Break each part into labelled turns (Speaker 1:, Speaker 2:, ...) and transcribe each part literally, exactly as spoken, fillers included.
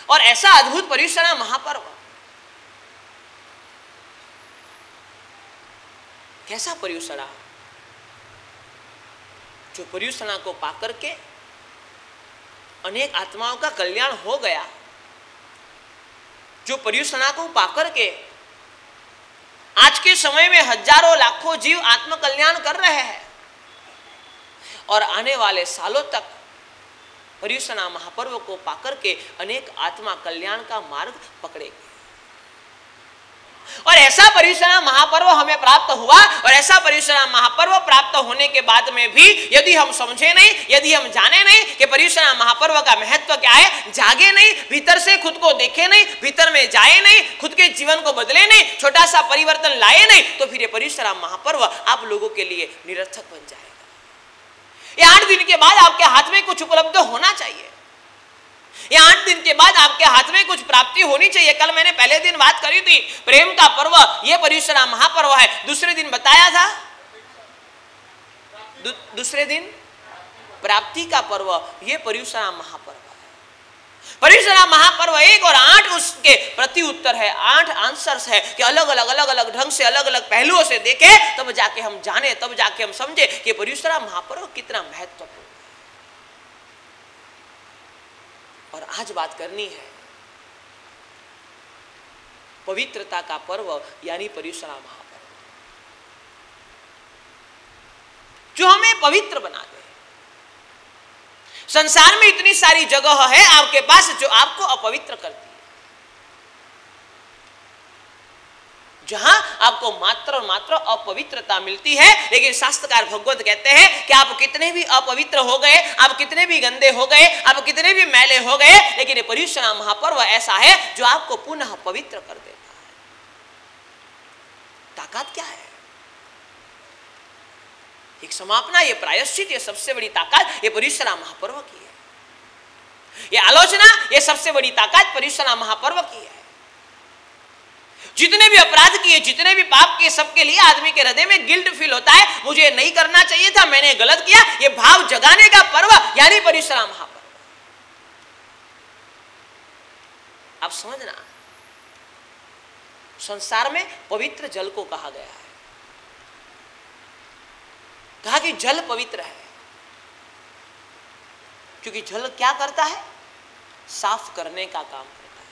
Speaker 1: और ऐसा अद्भुत पर्युषणा महापर्व, कैसा पर्युषणा जो पर्युषणा को पाकर के अनेक आत्माओं का कल्याण हो गया, जो पर्युषणा को पाकर के आज के समय में हजारों लाखों जीव आत्म कल्याण कर रहे हैं और आने वाले सालों तक पर्युषणा महापर्व को पाकर के अनेक आत्मा कल्याण का मार्ग पकड़ेंगे। और ऐसा पर्युषणा महापर्व हमें प्राप्त हुआ और ऐसा पर्युषणा महापर्व प्राप्त होने के बाद में भी यदि हम समझे नहीं, यदि हम जाने नहीं कि पर्युषणा महापर्व का महत्व क्या है, जागे नहीं, भीतर से खुद को देखे नहीं, भीतर में जाए नहीं, खुद के जीवन को बदले नहीं, छोटा सा परिवर्तन लाए नहीं, तो फिर ये पर्युषणा महापर्व आप लोगों के लिए निरर्थक बन जाएगा। ये आठ दिन के बाद आपके हाथ में कुछ उपलब्ध होना चाहिए, ये आठ दिन के बाद आपके हाथ में कुछ प्राप्ति होनी चाहिए। कल मैंने पहले दिन बात करी थी प्रेम का पर्व, ये पर्युषणा महापर्व है। दूसरे दिन बताया था दू, दूसरे दिन प्राप्ति का पर्व, ये पर्युषणा महापर्व है। पर्युषणा महापर्व एक और आठ उसके प्रति उत्तर है, आठ आंसर्स है कि अलग अलग अलग अलग ढंग से अलग अलग पहलुओं से देखे, तब जाके हम जाने, तब जाके हम समझे कि पर्युषणा महापर्व कितना महत्वपूर्ण। और आज बात करनी है पवित्रता का पर्व यानी पर्युषणा महापर्व, जो हमें पवित्र बना दे। संसार में इतनी सारी जगह है आपके पास जो आपको अपवित्र करती है, जहां आपको मात्र और मात्र अपवित्रता मिलती है। लेकिन शास्त्रकार भगवत कहते हैं कि आप कितने भी अपवित्र हो गए, आप कितने भी गंदे हो गए, आप कितने भी मैले हो गए, लेकिन ये पर्युषणा महापर्व ऐसा है जो आपको पुनः पवित्र कर देता है। ताकत क्या है? एक समापना, ये प्रायश्चित, ये सबसे बड़ी ताकत ये पर्युषणा महापर्व की है। ये आलोचना, ये सबसे बड़ी ताकत पर्युषणा महापर्व की है। जितने भी अपराध किए, जितने भी पाप किए, सबके लिए आदमी के हृदय में गिल्ट फील होता है, मुझे नहीं करना चाहिए था, मैंने गलत किया। ये भाव जगाने का पर्व यानी पर्युषणा महापर्व। आप समझना, संसार में पवित्र जल को कहा गया है, कहा कि जल पवित्र है, क्योंकि जल क्या करता है? साफ करने का काम करता है।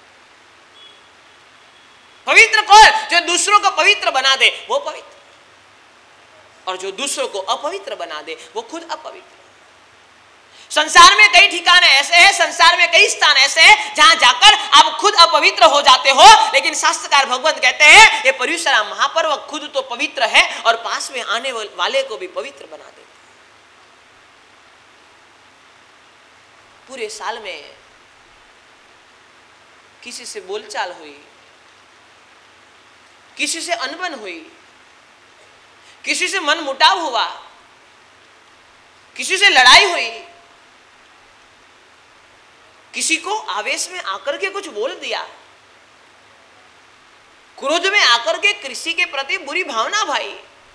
Speaker 1: पवित्र कौन? जो दूसरों को पवित्र बना दे वो पवित्र, और जो दूसरों को अपवित्र बना दे वो खुद अपवित्र। संसार में कई ठिकाने ऐसे हैं, संसार में कई स्थान ऐसे हैं जहां जाकर आप खुद अपवित्र हो जाते हो, लेकिन शास्त्रकार भगवंत कहते हैं ये पर्युषणा महापर्व खुद तो पवित्र है और पास में आने वाले को भी पवित्र बना देता है। पूरे साल में किसी से बोलचाल हुई, किसी से अनबन हुई, किसी से मन मुटाव हुआ, किसी से लड़ाई हुई, किसी को आवेश में आकर के कुछ बोल दिया, क्रोध में आकर के किसी के प्रति बुरी भावना भाई,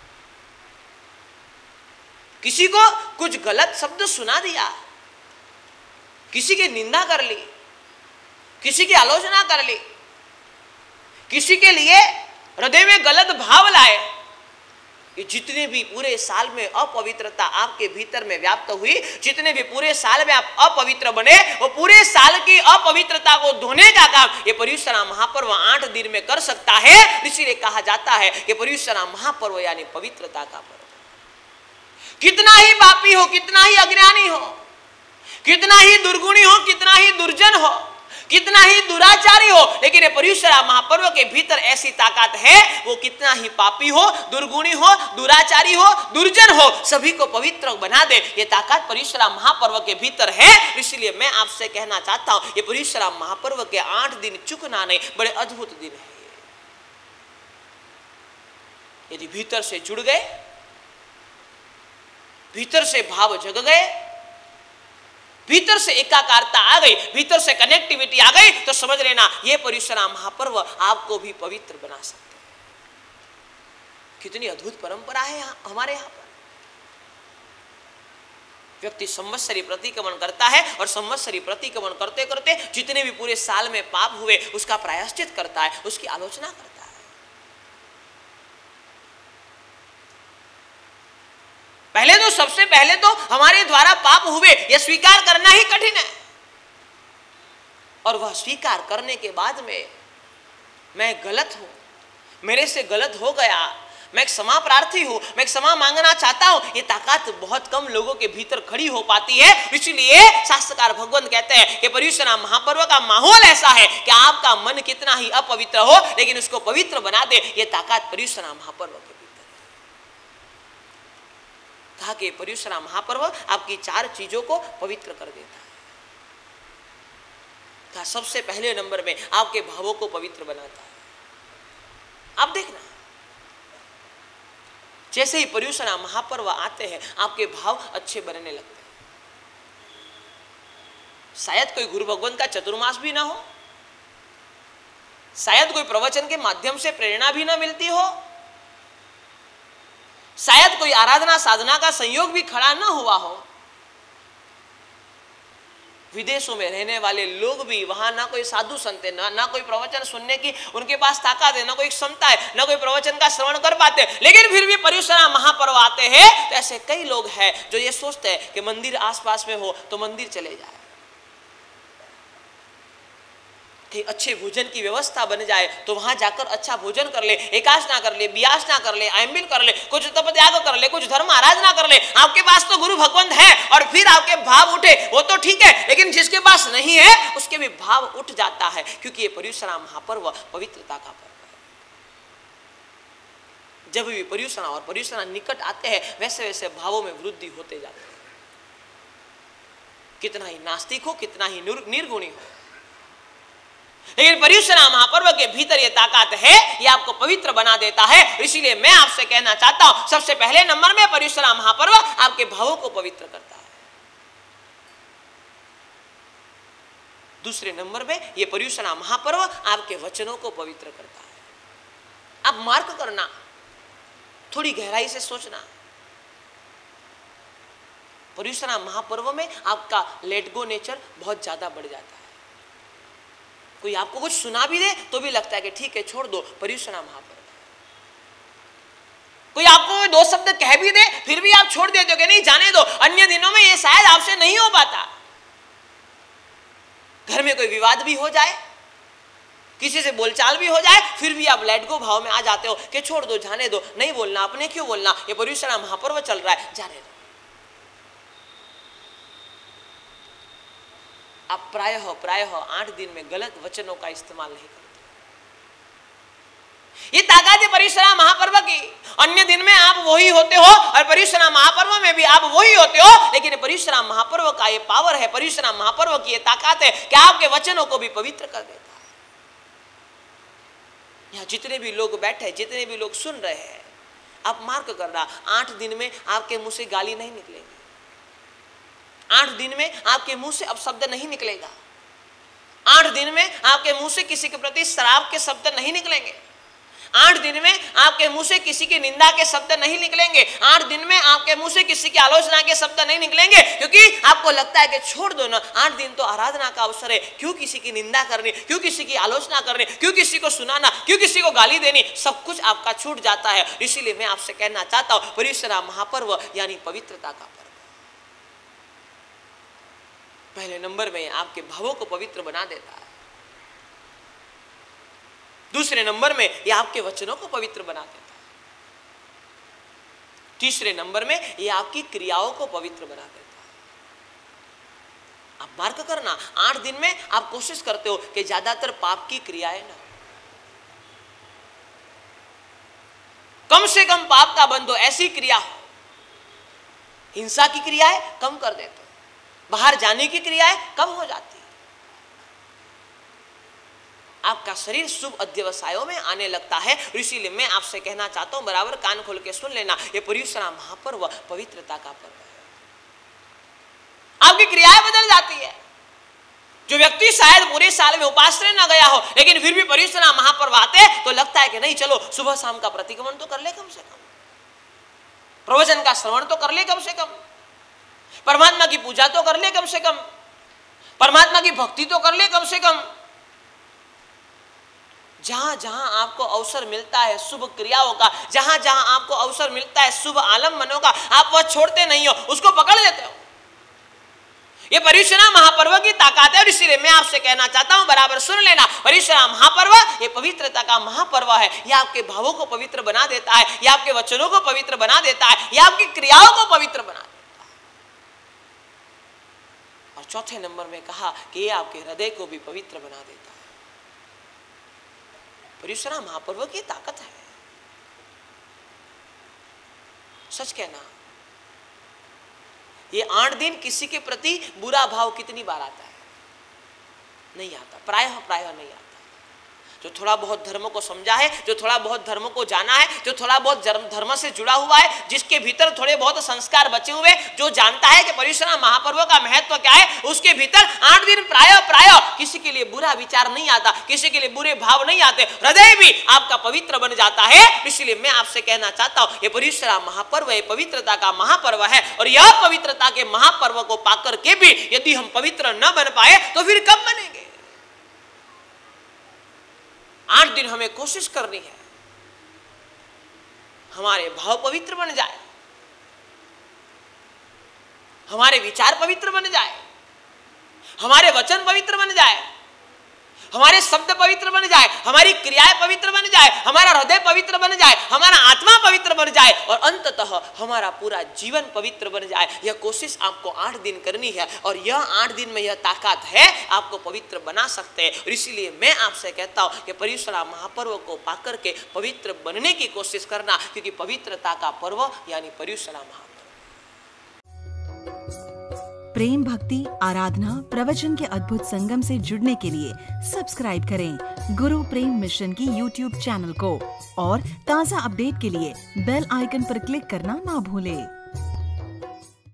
Speaker 1: किसी को कुछ गलत शब्द सुना दिया, किसी की निंदा कर ली, किसी की आलोचना कर ली, किसी के लिए हृदय में गलत भाव लाए, ये जितने भी पूरे साल में अपवित्रता आपके भीतर में व्याप्त हुई, जितने भी पूरे साल में आप अपवित्र बने, वो पूरे साल की अपवित्रता को धोने का काम ये पर्युषणा महापर्व आठ दिन में कर सकता है। इसीलिए कहा जाता है कि पर्युषणा महापर्व यानी पवित्रता का पर्व। कितना ही पापी हो, कितना ही अज्ञानी हो, कितना ही दुर्गुणी हो, कितना ही दुर्जन हो, कितना ही दुराचारी हो, लेकिन ये पर्युषणा महापर्व के भीतर ऐसी ताकत है, वो कितना ही पापी हो, दुर्गुणी हो, दुराचारी हो, दुर्जन हो, सभी को पवित्र बना दे। ये ताकत पर्युषणा महापर्व के भीतर है। इसलिए मैं आपसे कहना चाहता हूं, ये पर्युषणा महापर्व के आठ दिन चुकना नहीं, बड़े अद्भुत दिन है। यदि भीतर से जुड़ गए, भीतर से भाव जग गए, भीतर से एकाकारता आ गई, भीतर से कनेक्टिविटी आ गई, तो समझ लेना ये पर्युषणा महापर्व आपको भी पवित्र बना सकते हैं। कितनी अद्भुत परंपरा है यहाँ हमारे यहाँ पर। व्यक्ति संवत्सरी प्रतिक्रमण करता है और संवत्सरी प्रतिक्रमण करते करते जितने भी पूरे साल में पाप हुए उसका प्रायश्चित करता है, उसकी आलोचना करता है। पहले तो सबसे पहले तो हमारे द्वारा पाप हुए यह स्वीकार करना ही कठिन है, और वह स्वीकार करने के बाद में मैं गलत हूं, मेरे से गलत हो गया, मैं क्षमा प्रार्थी हूं, मैं क्षमा मांगना चाहता हूं, ये ताकत बहुत कम लोगों के भीतर खड़ी हो पाती है। इसलिए शास्त्रकार भगवान कहते हैं कि पर्युषण महापर्व का माहौल ऐसा है कि आपका मन कितना ही अपवित्र हो लेकिन उसको पवित्र बना दे, ये ताकत पर्युषण महापर्व के भीतर है। कहा कि पर्युषण महापर्व आपकी चार चीजों को पवित्र कर देता है। कहा सबसे पहले नंबर में आपके भावों को पवित्र बनाता है। आप देखना, जैसे ही पर्युषण महापर्व आते हैं आपके भाव अच्छे बनने लगते हैं। शायद कोई गुरु भगवान का चतुर्मास भी ना हो, शायद कोई प्रवचन के माध्यम से प्रेरणा भी ना मिलती हो, शायद कोई आराधना साधना का संयोग भी खड़ा ना हुआ हो। विदेशों में रहने वाले लोग भी वहां ना कोई साधु संत है, ना ना कोई प्रवचन सुनने की उनके पास ताकत है, ना कोई क्षमता है, ना कोई प्रवचन का श्रवण कर पाते, लेकिन फिर भी पर्युषण महापर्व आते हैं तो ऐसे कई लोग हैं जो ये सोचते हैं कि मंदिर आसपास में हो तो मंदिर चले जाए, कि अच्छे भोजन की व्यवस्था बन जाए तो वहां जाकर अच्छा भोजन कर ले, एकादशना कर ले, बियासना कर ले, आयम्बिल कर ले, कुछ तप त्याग कर ले, कुछ धर्म आराधना कर ले। आपके पास तो गुरु भगवान है और फिर आपके भाव उठे वो तो ठीक है, लेकिन जिसके पास नहीं है उसके भी भाव उठ जाता है, क्योंकि ये पर्युषण महापर्व पवित्रता का पर्व है। जब भी पर्युषण और पर्युषण निकट आते हैं वैसे वैसे भावों में वृद्धि होते जाते हैं। कितना ही नास्तिक हो, कितना ही निर्गुणी हो, लेकिन पर्युषण महापर्व के भीतर ये ताकत है, ये आपको पवित्र बना देता है। इसीलिए मैं आपसे कहना चाहता हूं सबसे पहले नंबर में पर्युषण महापर्व आपके भावों को पवित्र करता है। दूसरे नंबर में ये पर्युषण महापर्व आपके वचनों को पवित्र करता है। आप मार्क करना, थोड़ी गहराई से सोचना, पर्युषण महापर्व में आपका लेट गो नेचर बहुत ज्यादा बढ़ जाता है। कोई आपको कुछ सुना भी दे तो भी लगता है कि ठीक है छोड़ दो, पर्युषण महापर्व। कोई आपको दो शब्द कह भी दे फिर भी आप छोड़ देते हो कि नहीं जाने दो, अन्य दिनों में ये शायद आपसे नहीं हो पाता। घर में कोई विवाद भी हो जाए, किसी से बोलचाल भी हो जाए, फिर भी आप लेट गो भाव में आ जाते हो कि छोड़ दो, जाने दो, नहीं बोलना, अपने क्यों बोलना, ये पर्युषण महापर्व चल रहा है, जाने दो। आप प्रायः प्रायः आठ दिन में गलत वचनों का इस्तेमाल नहीं करते। ये ताकत है पर्युषण महापर्व की। अन्य दिन में आप वही होते हो और पर्युषण महापर्व में भी आप वही होते हो, लेकिन पर्युषण महापर्व का ये पावर है, पर्युषण महापर्व की ये ताकत है कि आपके वचनों को भी पवित्र कर देता है। यहाँ जितने भी लोग बैठे, जितने भी लोग सुन रहे हैं, आप मार्क करना, आठ दिन में आपके मुंह से गाली नहीं निकलेगी, आठ दिन में आपके मुंह से अपशब्द नहीं निकलेगा, आठ दिन में आपके मुंह से किसी के प्रति शराब के शब्द नहीं निकलेंगे, आठ दिन में आपके मुंह से किसी की निंदा के शब्द नहीं निकलेंगे, आठ दिन में आपके मुंह से किसी की आलोचना के शब्द नहीं निकलेंगे, क्योंकि आपको लगता है कि छोड़ दो ना, आठ दिन तो आराधना का अवसर है, क्यों किसी की निंदा करनी, क्यों किसी की आलोचना करनी, क्यों किसी को सुनाना, क्यों किसी को गाली देनी, सब कुछ आपका छूट जाता है। इसीलिए मैं आपसे कहना चाहता हूं पर्युषण महापर्व यानी पवित्रता का पर्व पहले नंबर में आपके भावों को पवित्र बना देता है। दूसरे नंबर में यह आपके वचनों को पवित्र बना देता है। तीसरे नंबर में यह आपकी क्रियाओं को पवित्र बना देता है। आप मार्क करना, आठ दिन में आप कोशिश करते हो कि ज्यादातर पाप की क्रियाएं ना, कम से कम पाप का बंद हो, ऐसी क्रिया हो। हिंसा की क्रियाएं कम कर देते हो, बाहर जाने की क्रियाएं कम हो जाती है, आपका शरीर शुभ अध्यवसायों में आने लगता है। इसीलिए मैं आपसे कहना चाहता हूं, बराबर कान खोल के सुन लेना, ये पर्युषण महापर्व पवित्रता का पर्व है। आपकी क्रियाएं बदल जाती है। जो व्यक्ति शायद पूरे साल में उपास न गया हो, लेकिन फिर भी पर्युषण महापर्व आते तो लगता है कि नहीं चलो सुबह शाम का प्रतिक्रमण तो कर ले, कम से कम प्रवचन का श्रवण तो कर ले, कम से कम परमात्मा की पूजा तो कर ले कम से कम, परमात्मा की भक्ति तो कर ले कम से कम। जहां जहां आपको अवसर मिलता है शुभ क्रियाओं का, जहां जहां आपको अवसर मिलता है शुभ आलम्बनों का, आप वह छोड़ते नहीं हो, उसको पकड़ लेते हो। ये पर्युषण महापर्व की ताकत है। और इसीलिए मैं आपसे कहना चाहता हूं, बराबर सुन लेना, पर्युषण महापर्व ये पवित्रता का महापर्व है। ये आपके भावों को पवित्र बना देता है, ये आपके वचनों को पवित्र बना देता है, ये आपकी क्रियाओं को पवित्र बना देता है। और चौथे नंबर में कहा कि ये आपके हृदय को भी पवित्र बना देता है। पर्युषण महापर्व की ताकत है। सच कहना, ये आठ दिन किसी के प्रति बुरा भाव कितनी बार आता है? नहीं आता, प्रायः प्रायः नहीं आता। जो थोड़ा बहुत धर्म को समझा है, जो थोड़ा बहुत धर्म को जाना है, जो थोड़ा बहुत धर्म से जुड़ा हुआ है, जिसके भीतर थोड़े बहुत संस्कार बचे हुए, जो जानता है कि पर्युषण महापर्व का महत्व क्या है, उसके भीतर आठ दिन प्रायः प्रायः किसी के लिए बुरा विचार नहीं आता, किसी के लिए बुरे भाव नहीं आते, हृदय भी आपका पवित्र बन जाता है। इसलिए मैं आपसे कहना चाहता हूं, ये पर्युषण महापर्व ये पवित्रता का महापर्व है। और यह पवित्रता के महापर्व को पाकर के भी यदि हम पवित्र न बन पाए तो फिर कब बनेंगे? आठ दिन हमें कोशिश करनी है हमारे भाव पवित्र बन जाए, हमारे विचार पवित्र बन जाए, हमारे वचन पवित्र बन जाए, हमारे शब्द पवित्र बन जाए, हमारी क्रियाएं पवित्र बन जाए, हमारा हृदय पवित्र बन जाए, हमारा आत्मा पवित्र बन जाए और अंततः हमारा पूरा जीवन पवित्र बन जाए। यह कोशिश आपको आठ दिन करनी है और यह आठ दिन में यह ताकत है, आपको पवित्र बना सकते हैं। और इसीलिए मैं आपसे कहता हूं कि पर्युषण महापर्व को पाकर के पवित्र बनने की कोशिश करना, क्योंकि पवित्रता का पर्व यानी पर्युषण महापर्व।
Speaker 2: प्रेम, भक्ति, आराधना, प्रवचन के अद्भुत संगम से जुड़ने के लिए सब्सक्राइब करें गुरु प्रेम मिशन की यूट्यूब चैनल को और ताज़ा अपडेट के लिए बेल आइकन पर क्लिक करना ना भूलें।